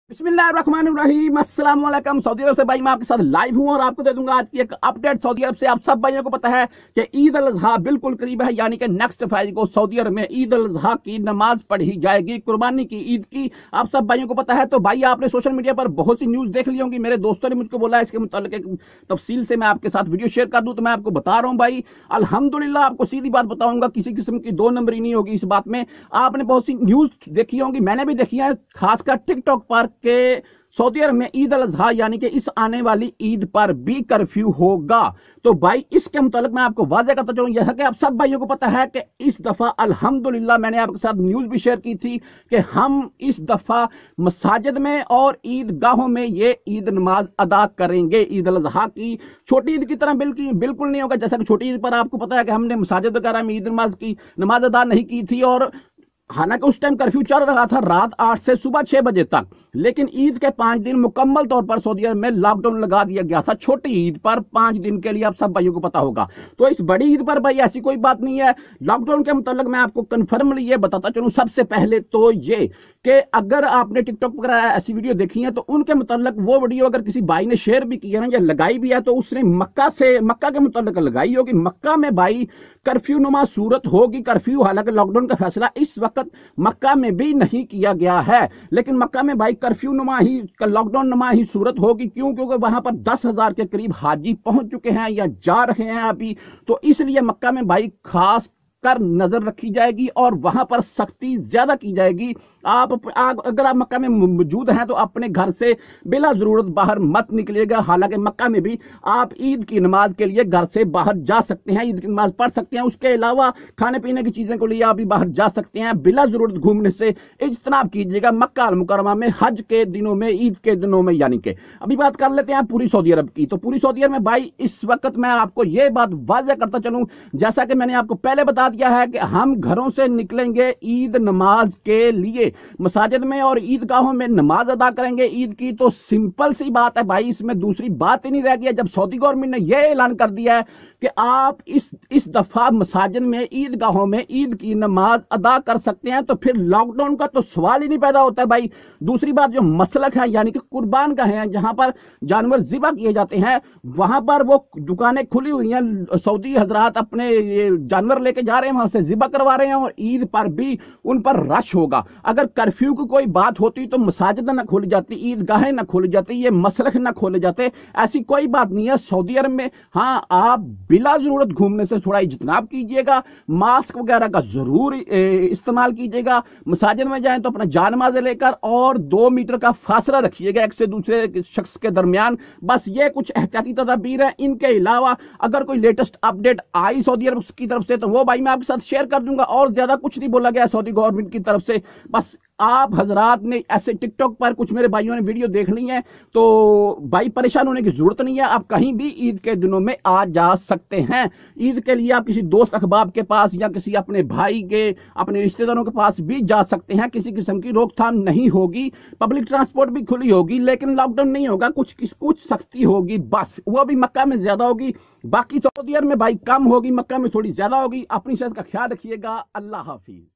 बिस्मिल्लाहिर्रहमानिर्रहीम, अस्सलाम वालेकुम। सऊदी अरब से भाई मैं आपके साथ लाइव हूं और आपको दे दूंगा आज की एक अपडेट। सऊदी अरब से आप सब भाइयों को पता है कि ईद अल अजहा बिल्कुल करीब है, यानी कि नेक्स्ट फ्राइडे को सऊदी अरब में ईद अल अजहा की नमाज पढ़ी जाएगी, कुर्बानी की ईद की। आप सब भाइयों को पता है। तो भाई आपने सोशल मीडिया पर बहुत सी न्यूज देख ली होंगी, मेरे दोस्तों ने मुझको बोला इसके मुतालिक तफसील से मैं आपके साथ वीडियो शेयर कर दूं। तो मैं आपको बता रहा हूं भाई, अल्हम्दुलिल्लाह आपको सीधी बात बताऊंगा, किसी किस्म की दो नंबरी नहीं होगी इस बात में। आपने बहुत सी न्यूज देखी होंगी, मैंने भी देखी है, खासकर टिकटॉक पर के सऊदी अरब में ईद अल अजहा यानी कि इस आने वाली ईद पर भी कर्फ्यू होगा। तो भाई इसके मुतालिक मैं आपको वाज़ेह करता चलूं, यह कि आप सब भाइयों को पता है कि इस दफा अल्हम्दुलिल्लाह मैंने आपके साथ न्यूज भी शेयर की थी कि हम इस दफा मसाजिद में और ईदगाहों में ये ईद नमाज अदा करेंगे। ईद अल अजहा की छोटी ईद की तरह बिल्कुल नहीं होगा। जैसा कि छोटी ईद पर आपको पता है कि हमने मसाजिद वगैरह में ईद नमाज अदा नहीं की थी, और हालांकि उस टाइम कर्फ्यू चल रहा था रात 8 से सुबह 6 बजे तक, लेकिन ईद के 5 दिन मुकम्मल तौर पर सऊदी अरब में लॉकडाउन लगा दिया गया था छोटी ईद पर 5 दिन के लिए। आप सब भाइयों को पता होगा। तो इस बड़ी ईद पर भाई ऐसी कोई बात नहीं है। लॉकडाउन के मुताबिक मैं आपको कन्फर्मली ये बताता चलूं, सबसे पहले तो ये कि अगर आपने टिकटॉक पर ऐसी वीडियो देखी है तो उनके मुताबिक वो वीडियो अगर किसी भाई ने शेयर भी की है ना या लगाई भी है तो उसने मक्का के मुताबिक लगाई होगी। मक्का में भाई कर्फ्यू नुमा सूरत होगी। कर्फ्यू हालांकि लॉकडाउन का फैसला इस वक्त मक्का में भी नहीं किया गया है, लेकिन मक्का में भाई कर्फ्यू नुमा ही लॉकडाउन नुमा ही सूरत होगी। क्यों? क्योंकि वहां पर 10,000 के करीब हाजी पहुंच चुके हैं या जा रहे हैं अभी। तो इसलिए मक्का में भाई खास कर नजर रखी जाएगी और वहां पर सख्ती ज्यादा की जाएगी। अगर आप मक्का में मौजूद हैं तो अपने घर से बिला जरूरत बाहर मत निकलिएगा। हालांकि मक्का में भी आप ईद की नमाज के लिए घर से बाहर जा सकते हैं, ईद की नमाज पढ़ सकते हैं। उसके अलावा खाने पीने की चीजें को लिए आप भी बाहर जा सकते हैं। बिला जरूरत घूमने से इज्तनाब कीजिएगा मक्का अल मुकरमा में हज के दिनों में, ईद के दिनों में। यानी कि अभी बात कर लेते हैं पूरी सऊदी अरब की। तो पूरी सऊदी अरब में भाई इस वक्त मैं आपको यह बात वाज़ेह करता चलूं, जैसा कि मैंने आपको पहले बता दिया है कि हम घरों से निकलेंगे ईद नमाज के लिए, मसाजिद में और ईदगाहों में नमाज अदा करेंगे ईद की। तो सिंपल सी बात है भाई, इसमें दूसरी बात ही नहीं रह गई है। जब सऊदी गवर्नमेंट ने यह ऐलान कर दिया है कि आप इस दफा मसाजिद में ईदगाहों में ईद की नमाज अदा कर सकते हैं, तो फिर लॉकडाउन का तो सवाल ही नहीं पैदा होता है भाई। दूसरी बात, जो मसलक है यानी कि कुर्बान का है, जहां पर जानवर ज़िबा किए जाते हैं, वहां पर वो दुकानें खुली हुई हैं। सऊदी हजरात अपने ये जानवर लेके जा रहे हैं, वहां से ज़िबा करवा रहे हैं, और ईद पर भी उन पर रश होगा। अगर कर्फ्यू की कोई बात होती तो मसाजिद न खोली जाती, ईदगाहें न खोली जाती, ये मसलक न खोले जाते। ऐसी कोई बात नहीं है सऊदी अरब में। हाँ, आप बिला जरूरत घूमने से थोड़ा इज्तनाब कीजिएगा, मास्क वगैरह का जरूर इस्तेमाल कीजिएगा। मसाजिद में जाएं तो अपना जानमाज़ लेकर और 2 मीटर का फासला रखिएगा एक से दूसरे शख्स के दरमियान। बस ये कुछ एहतियाती तदबीर है। इनके अलावा अगर कोई लेटेस्ट अपडेट आई सऊदी अरब की तरफ से तो वो भाई मैं आपके साथ शेयर कर दूंगा। और ज्यादा कुछ नहीं बोला गया सऊदी गवर्नमेंट की तरफ से। बस आप हजरात ने ऐसे टिकटॉक पर कुछ मेरे भाइयों ने वीडियो देख ली है तो भाई परेशान होने की जरूरत नहीं है। आप कहीं भी ईद के दिनों में आ जा सकते हैं। ईद के लिए आप किसी दोस्त अहबाब के पास या किसी अपने भाई के, अपने रिश्तेदारों के पास भी जा सकते हैं। किसी किस्म की रोकथाम नहीं होगी। पब्लिक ट्रांसपोर्ट भी खुली होगी, लेकिन लॉकडाउन नहीं होगा। कुछ सख्ती होगी, बस वो भी मक्का में ज्यादा होगी, बाकी सऊदी अरब में भाई कम होगी, मक्का में थोड़ी ज्यादा होगी। अपनी सेहत का ख्याल रखिएगा। अल्लाह हाफिज।